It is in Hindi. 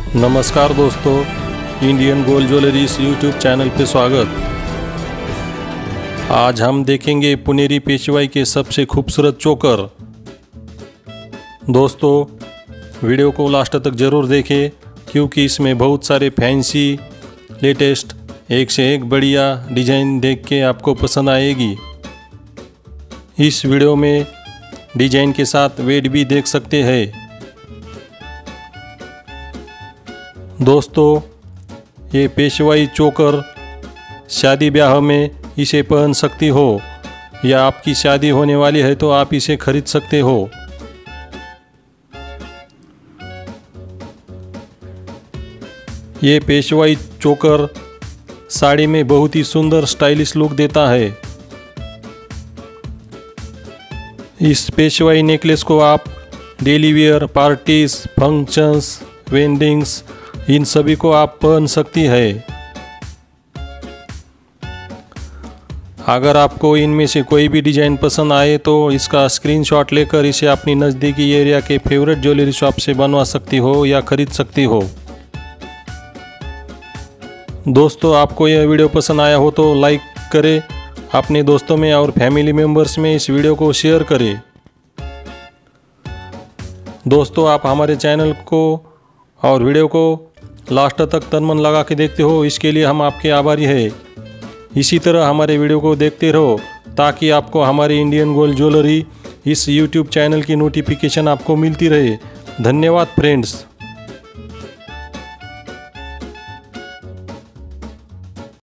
नमस्कार दोस्तों, इंडियन गोल्ड ज्वेलरी इस यूट्यूब चैनल पे स्वागत। आज हम देखेंगे पुनेरी पेशवाई के सबसे खूबसूरत चोकर। दोस्तों वीडियो को लास्ट तक ज़रूर देखें क्योंकि इसमें बहुत सारे फैंसी लेटेस्ट एक से एक बढ़िया डिज़ाइन देख के आपको पसंद आएगी। इस वीडियो में डिज़ाइन के साथ वेट भी देख सकते हैं। दोस्तों ये पेशवाई चोकर शादी ब्याह में इसे पहन सकती हो या आपकी शादी होने वाली है तो आप इसे खरीद सकते हो। ये पेशवाई चोकर साड़ी में बहुत ही सुंदर स्टाइलिश लुक देता है। इस पेशवाई नेकलेस को आप daily wear, parties, functions, weddings इन सभी को आप पहन सकती है। अगर आपको इनमें से कोई भी डिज़ाइन पसंद आए तो इसका स्क्रीनशॉट लेकर इसे अपनी नज़दीकी एरिया के फेवरेट ज्वेलरी शॉप से बनवा सकती हो या ख़रीद सकती हो। दोस्तों आपको यह वीडियो पसंद आया हो तो लाइक करें, अपने दोस्तों में और फैमिली मेम्बर्स में इस वीडियो को शेयर करें। दोस्तों आप हमारे चैनल को और वीडियो को लास्ट तक तन मन लगा के देखते हो, इसके लिए हम आपके आभारी हैं। इसी तरह हमारे वीडियो को देखते रहो ताकि आपको हमारे इंडियन गोल्ड ज्वेलरी इस यूट्यूब चैनल की नोटिफिकेशन आपको मिलती रहे। धन्यवाद फ्रेंड्स।